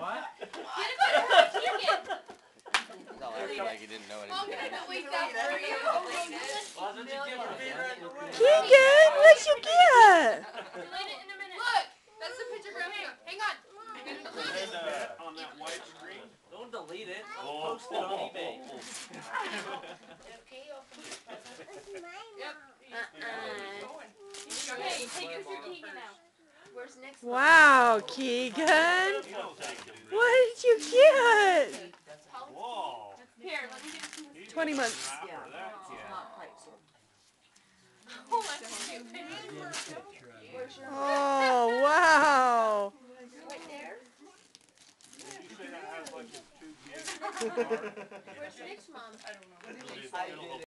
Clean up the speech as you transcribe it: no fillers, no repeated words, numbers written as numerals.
What? He's all acting like he didn't know anything. Keegan, what'd you get? Look, that's the picture Grandma. Hang on. On that white screen. Don't delete it. I'll post it on eBay. Hey, take it for Keegan now. Where's next? Wow, Keegan. What did you get? Whoa. Here, let me get 20 months. Yeah. Oh, that's cute. Oh, wow. Right there. Did you say that has like a 2 gig card? Where's Nick's mom? I don't know. I did.